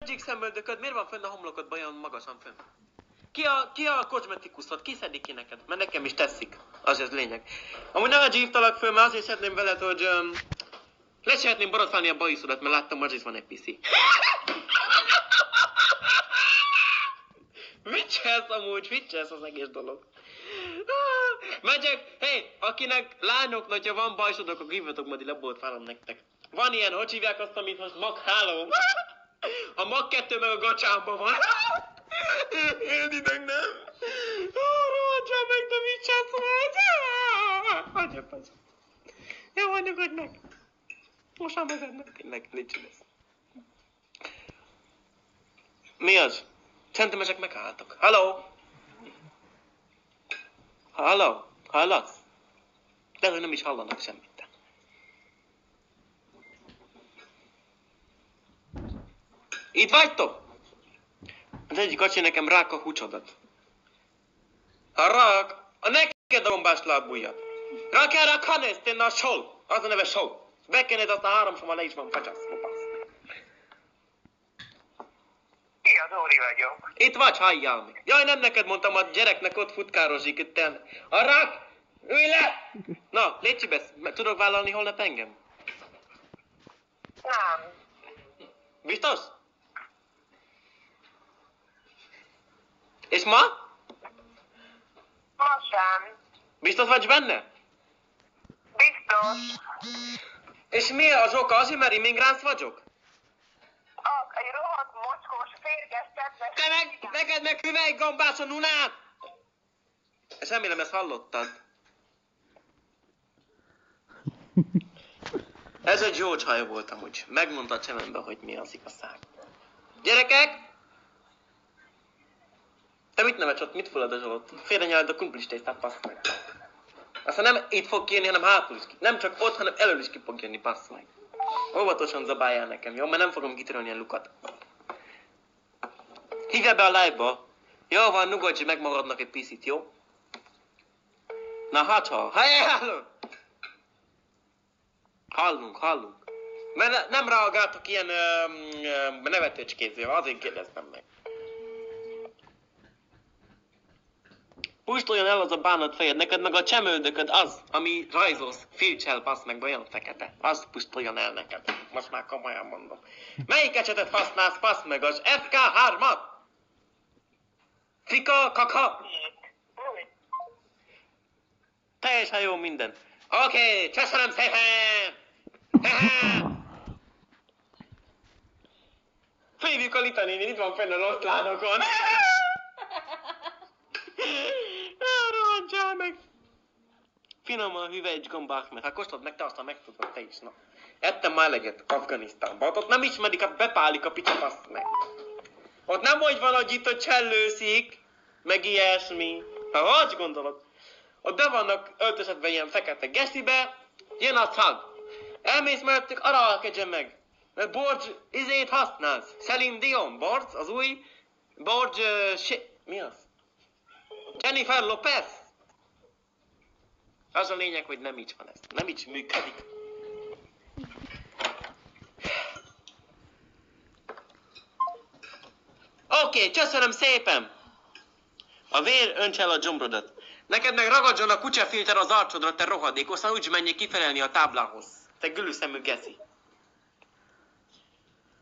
Magic szemöldököd, miért van fönn a homlokodban olyan magasan fönn? Ki a kozmetikuszod? Ki szedik ki neked? Mert nekem is teszik. Az ez lényeg. Amúgy nem hívtalak föl, mert azért szeretném veled, hogy le szeretném borotválni a bajuszodat, mert láttam, hogy van egy piszi. Vicces amúgy, vicces az egész dolog. Megyek, hey, akinek lányok, hogyha van bajsodok, akkor hívjatok, majd leborotválom nektek. Van ilyen, hogy hívják azt, amit most mag háló. A mag 2 meg a gacsámban van. Én ideg nem. Rohadjál meg, de mit csinálsz? Hagyja. Jó, nyugodj meg. Most már megadnak, tényleg, légy lesz. Mi az? Szerintem ezek megálltak. Halló? Halló? Hallasz? De hogy nem is hallanak semmit. Itt vagytok? Az egyik acsi nekem rák a húcsodat. Ha rák, a neked a gombás lábújjad. Rák erre a kanesztén a sol. Az a neve sol. Bekened azt a 3 soma le is van facsász. Szia, Dóri vagyok. Itt vagy, halljál meg. Jaj, nem neked mondtam, a gyereknek ott futkározik itt. A rák, ülj le! Na, légy szíves, tudok vállalni holnap engem? Nem. Biztos? És ma? Ma sem. Biztos vagy benne? Biztos. És mi az oka? Azért, mert immigránsz vagyok? Egy rohadt mocskos, férges, tettes... Te neked meg hüvelygambás a nunát! És remélem, ezt hallottad. Ez egy jó csaj volt amúgy. Megmondta a csemembe, hogy mi az igazság. Gyerekek! Te mit nevetsz ott? Mit fulladozolod? Félrenyeled a kumplistét, passz meg. Aztán nem itt fog kijönni, hanem hátul is ki. Nem csak ott, hanem elől is ki fog jönni, passz meg. Óvatosan zabáljál nekem, jó? Mert nem fogom kitörölni a lukat. Hívjál be a live-ba. Jó van, nyugodj, megmaradnak egy piszit, jó? Na hát ha. Halló! Hallunk. Mert nem reagáltok ilyen nevetőcskézével, azért kérdeztem meg. Pusztuljon el az a bánat fejed, neked meg a csemöldököd az, ami rajzolsz, filcsel, passz meg, olyan fekete. Az pusztuljon el neked. Most már komolyan mondom. Melyik ecsetet használsz, passz meg, az FK3-at? Fika, kaka? Teljesen jó minden. Oké, köszönöm szépen! Főjük a litanéni, itt van fenn a loszlánokon. Rohadjál meg! Finoman hüvelycs gombák meg. Hát kóstold meg, te aztán megtudod te is, na. Ettem már eleget Afganisztánban. Ott nem ismerik a bepálik a picsapasz meg. Ott nem úgy van, hogy itt, hogy csellőszik, meg ilyesmi. Ha hogy gondolod? Ott be vannak öltözhetve ilyen fekete geszibe, jön a szag. Elmész mellettük, arra meg. Mert Borcs izét használsz. Celine Dion, Borcs, az új Borcs, mi az? Jennifer Lopez? Az a lényeg, hogy nem így van ez. Nem így működik. Oké, köszönöm szépen! A vér öntse el a gyomrodat. Neked meg ragadjon a kutyafilter az arcsodra, te rohadék, aztán úgy menjél kifelelni a táblához. Te gülüszemű geci.